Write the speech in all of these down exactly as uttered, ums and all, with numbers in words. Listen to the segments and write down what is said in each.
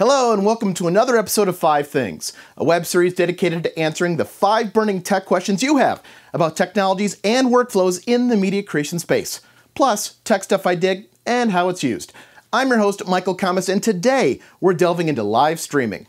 Hello and welcome to another episode of Five Things, a web series dedicated to answering the five burning tech questions you have about technologies and workflows in the media creation space, plus tech stuff I dig and how it's used. I'm your host, Michael Kammes, and today we're delving into live streaming.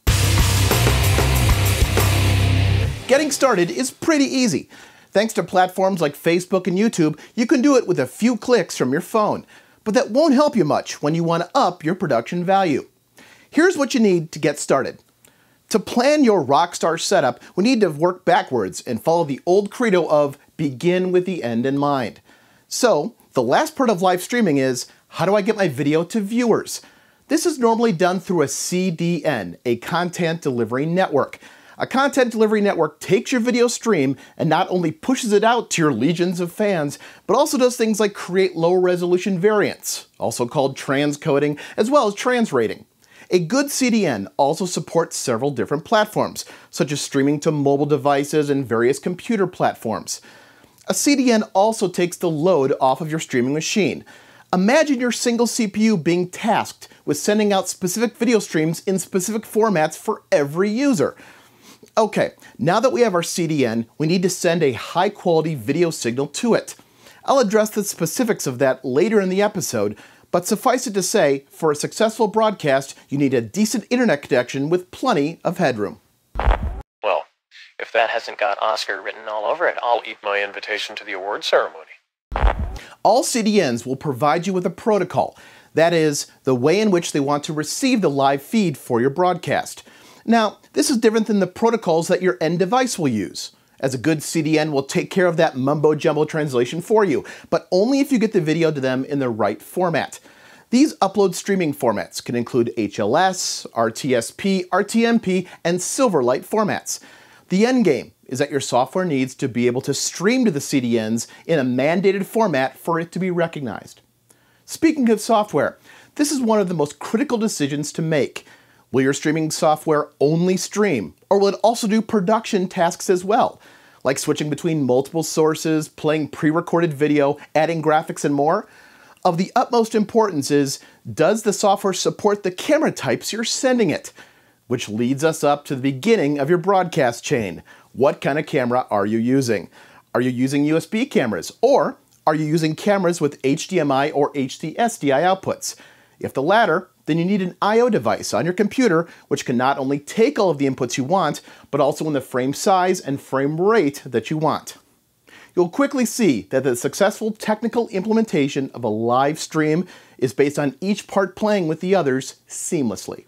Getting started is pretty easy. Thanks to platforms like Facebook and YouTube, you can do it with a few clicks from your phone. But that won't help you much when you want to up your production value. Here's what you need to get started. To plan your rockstar setup, we need to work backwards and follow the old credo of begin with the end in mind. So, the last part of live streaming is, how do I get my video to viewers? This is normally done through a C D N, a content delivery network. A content delivery network takes your video stream and not only pushes it out to your legions of fans, but also does things like create low resolution variants, also called transcoding, as well as transrating. A good C D N also supports several different platforms, such as streaming to mobile devices and various computer platforms. A C D N also takes the load off of your streaming machine. Imagine your single C P U being tasked with sending out specific video streams in specific formats for every user. Okay, now that we have our C D N, we need to send a high-quality video signal to it. I'll address the specifics of that later in the episode, but suffice it to say, for a successful broadcast, you need a decent internet connection with plenty of headroom. Well, if that hasn't got Oscar written all over it, I'll eat my invitation to the award ceremony. All C D Ns will provide you with a protocol. That is, the way in which they want to receive the live feed for your broadcast. Now, this is different than the protocols that your end device will use, as a good C D N will take care of that mumbo-jumbo translation for you, but only if you get the video to them in the right format. These upload streaming formats can include H L S, R T S P, R T M P, and Silverlight formats. The end game is that your software needs to be able to stream to the C D Ns in a mandated format for it to be recognized. Speaking of software, this is one of the most critical decisions to make. Will your streaming software only stream, or will it also do production tasks as well, like switching between multiple sources, playing pre-recorded video, adding graphics, and more? Of the utmost importance is, does the software support the camera types you're sending it? Which leads us up to the beginning of your broadcast chain. What kind of camera are you using? Are you using U S B cameras, or are you using cameras with H D M I or H D S D I outputs? If the latter, then you need an I O device on your computer which can not only take all of the inputs you want, but also in the frame size and frame rate that you want. You'll quickly see that the successful technical implementation of a live stream is based on each part playing with the others seamlessly.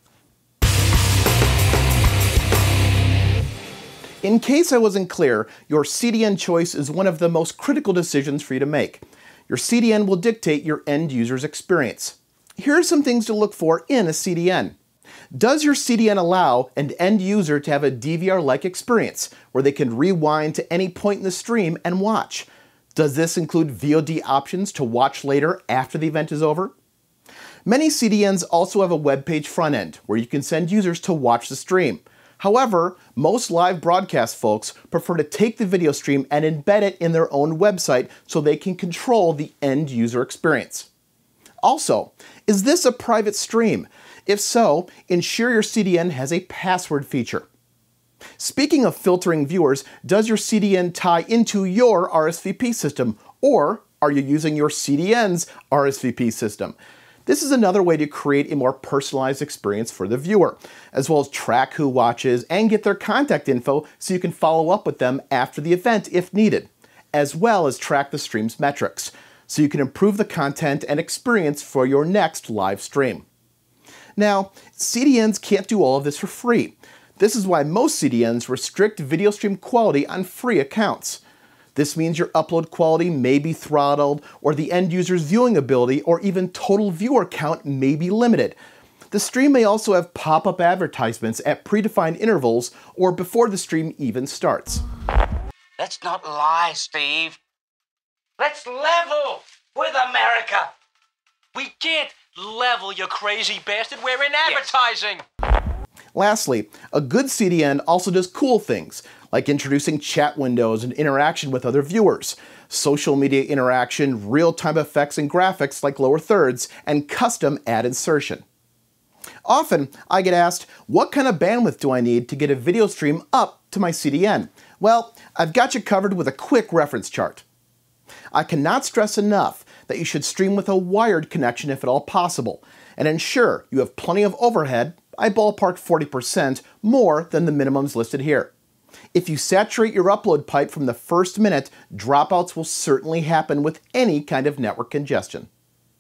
In case I wasn't clear, your C D N choice is one of the most critical decisions for you to make. Your C D N will dictate your end user's experience. Here are some things to look for in a C D N. Does your C D N allow an end user to have a D V R-like experience, where they can rewind to any point in the stream and watch? Does this include V O D options to watch later after the event is over? Many C D Ns also have a web page front end, where you can send users to watch the stream. However, most live broadcast folks prefer to take the video stream and embed it in their own website so they can control the end user experience. Also, is this a private stream? If so, ensure your C D N has a password feature. Speaking of filtering viewers, does your C D N tie into your R S V P system, or are you using your C D N's R S V P system? This is another way to create a more personalized experience for the viewer, as well as track who watches and get their contact info so you can follow up with them after the event if needed, as well as track the stream's metrics, so you can improve the content and experience for your next live stream. Now, C D Ns can't do all of this for free. This is why most C D Ns restrict video stream quality on free accounts. This means your upload quality may be throttled, or the end user's viewing ability or even total viewer count may be limited. The stream may also have pop-up advertisements at predefined intervals or before the stream even starts. Let's not lie, Steve. Let's level with America. We can't level, you crazy bastard. We're in advertising. Yes. Lastly, a good C D N also does cool things, like introducing chat windows and interaction with other viewers, social media interaction, real-time effects and graphics like lower thirds, and custom ad insertion. Often, I get asked, what kind of bandwidth do I need to get a video stream up to my C D N? Well, I've got you covered with a quick reference chart. I cannot stress enough that you should stream with a wired connection if at all possible, and ensure you have plenty of overhead. I ballpark forty percent more than the minimums listed here. If you saturate your upload pipe from the first minute, dropouts will certainly happen with any kind of network congestion.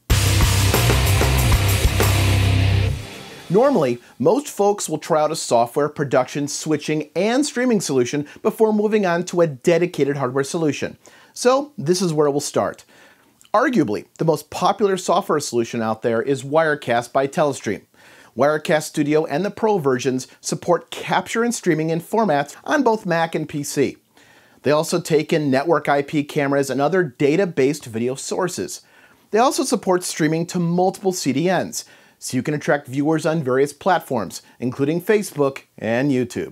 Normally, most folks will try out a software, production, switching, and streaming solution before moving on to a dedicated hardware solution. So this is where it will start. Arguably, the most popular software solution out there is Wirecast by Telestream. Wirecast Studio and the Pro versions support capture and streaming in formats on both Mac and P C. They also take in network I P cameras and other data-based video sources. They also support streaming to multiple C D Ns, so you can attract viewers on various platforms, including Facebook and YouTube.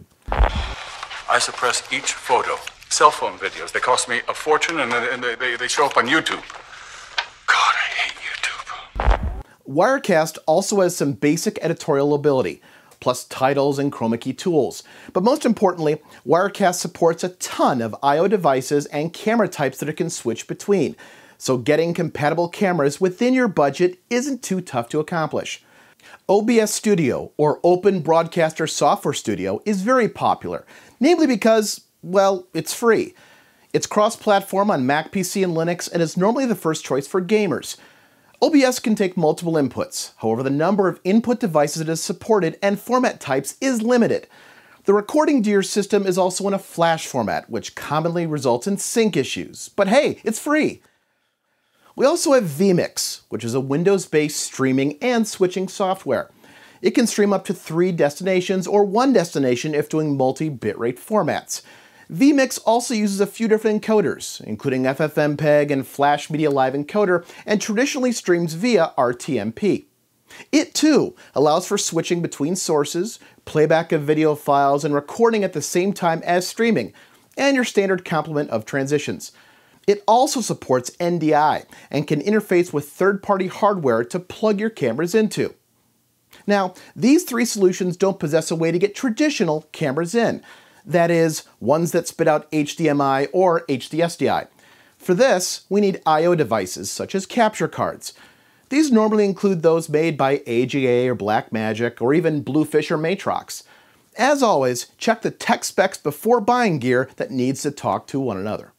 I suppress each photo. Cell phone videos, they cost me a fortune and they, they, they show up on YouTube. God, I hate YouTube. Wirecast also has some basic editorial ability, plus titles and chroma key tools. But most importantly, Wirecast supports a ton of I O devices and camera types that it can switch between. So getting compatible cameras within your budget isn't too tough to accomplish. O B S Studio, or Open Broadcaster Software Studio, is very popular, namely because, well, it's free. It's cross-platform on Mac, P C, and Linux, and is normally the first choice for gamers. O B S can take multiple inputs, however the number of input devices it is supported and format types is limited. The recording to your system is also in a flash format, which commonly results in sync issues. But hey, it's free! We also have vMix, which is a Windows-based streaming and switching software. It can stream up to three destinations or one destination if doing multi-bitrate formats. vMix also uses a few different encoders, including F F M P E G and Flash Media Live Encoder, and traditionally streams via R T M P. It too allows for switching between sources, playback of video files, and recording at the same time as streaming, and your standard complement of transitions. It also supports N D I and can interface with third-party hardware to plug your cameras into. Now, these three solutions don't possess a way to get traditional cameras in. That is, ones that spit out H D M I or H D S D I. For this, we need I O devices such as capture cards. These normally include those made by A G A or Blackmagic or even Bluefish or Matrox. As always, check the tech specs before buying gear that needs to talk to one another.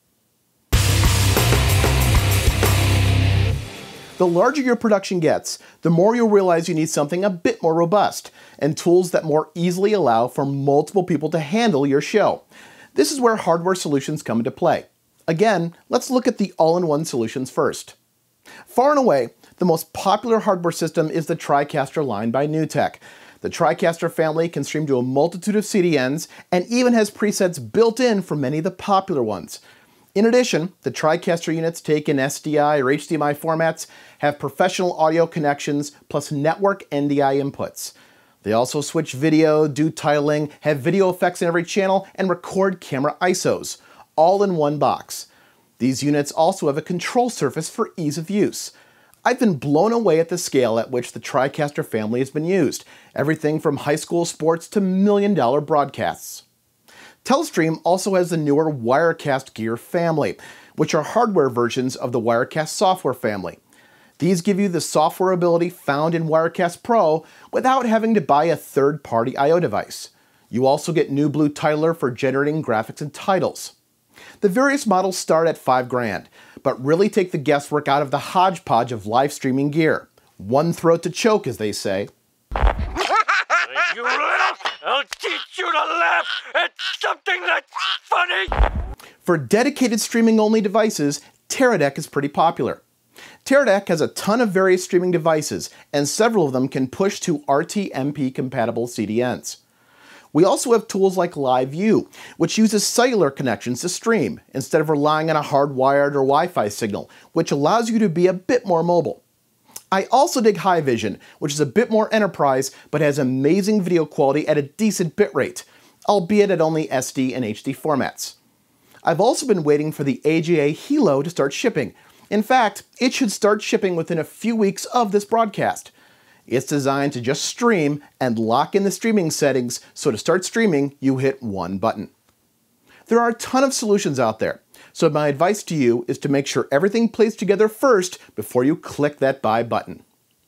The larger your production gets, the more you'll realize you need something a bit more robust, and tools that more easily allow for multiple people to handle your show. This is where hardware solutions come into play. Again, let's look at the all-in-one solutions first. Far and away, the most popular hardware system is the TriCaster line by NewTek. The TriCaster family can stream to a multitude of C D Ns and even has presets built in for many of the popular ones. In addition, the TriCaster units take in S D I or H D M I formats, have professional audio connections, plus network N D I inputs. They also switch video, do titling, have video effects in every channel, and record camera I S Os, all in one box. These units also have a control surface for ease of use. I've been blown away at the scale at which the TriCaster family has been used, everything from high school sports to million-dollar broadcasts. Telestream also has the newer Wirecast gear family, which are hardware versions of the Wirecast software family. These give you the software ability found in Wirecast Pro without having to buy a third-party I O device. You also get New Blue Titler for generating graphics and titles. The various models start at five grand, but really take the guesswork out of the hodgepodge of live streaming gear. One throat to choke, as they say. You little, I'll teach you to laugh at something that's funny! For dedicated streaming-only devices, Teradek is pretty popular. Teradek has a ton of various streaming devices, and several of them can push to R T M P-compatible C D Ns. We also have tools like LiveView, which uses cellular connections to stream, instead of relying on a hardwired or Wi-Fi signal, which allows you to be a bit more mobile. I also dig HiVision, which is a bit more enterprise, but has amazing video quality at a decent bitrate, albeit at only S D and H D formats. I've also been waiting for the A G A Hilo to start shipping. In fact, it should start shipping within a few weeks of this broadcast. It's designed to just stream and lock in the streaming settings, so to start streaming, you hit one button. There are a ton of solutions out there, so my advice to you is to make sure everything plays together first before you click that buy button.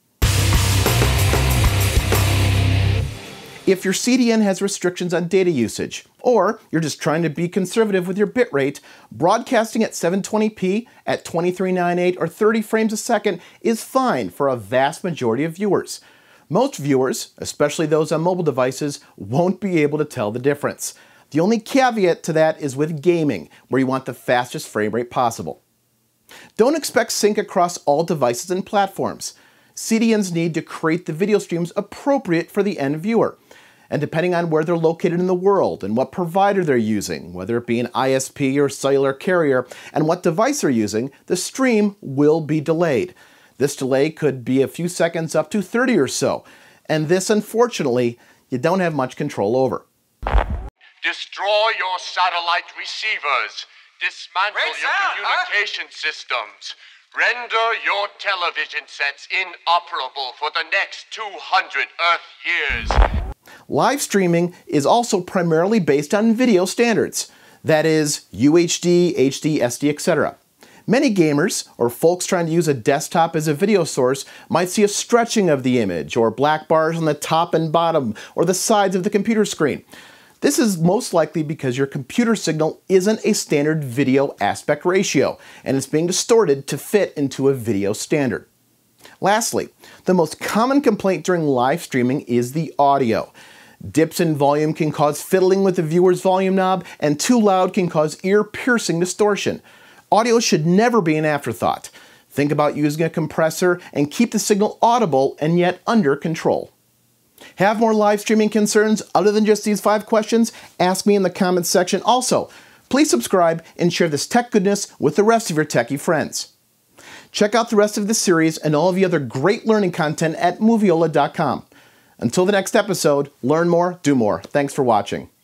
If your C D N has restrictions on data usage, or you're just trying to be conservative with your bitrate, broadcasting at seven twenty p at twenty-three ninety-eight or thirty frames a second is fine for a vast majority of viewers. Most viewers, especially those on mobile devices, won't be able to tell the difference. The only caveat to that is with gaming, where you want the fastest frame rate possible. Don't expect sync across all devices and platforms. C D Ns need to create the video streams appropriate for the end viewer. And depending on where they're located in the world and what provider they're using, whether it be an I S P or cellular carrier, and what device they're using, the stream will be delayed. This delay could be a few seconds up to thirty or so, and this, unfortunately, you don't have much control over. Destroy your satellite receivers. Dismantle Great your sound, huh? communication systems. Render your television sets inoperable for the next two hundred Earth years. Live streaming is also primarily based on video standards, that is, U H D, H D, S D, et cetera. Many gamers, or folks trying to use a desktop as a video source, might see a stretching of the image, or black bars on the top and bottom, or the sides of the computer screen. This is most likely because your computer signal isn't a standard video aspect ratio, and it's being distorted to fit into a video standard. Lastly, the most common complaint during live streaming is the audio. Dips in volume can cause fiddling with the viewer's volume knob, and too loud can cause ear-piercing distortion. Audio should never be an afterthought. Think about using a compressor and keep the signal audible and yet under control. Have more live streaming concerns other than just these five questions? Ask me in the comments section. Also, please subscribe and share this tech goodness with the rest of your techie friends. Check out the rest of this series and all of the other great learning content at moviola dot com. Until the next episode, learn more, do more. Thanks for watching.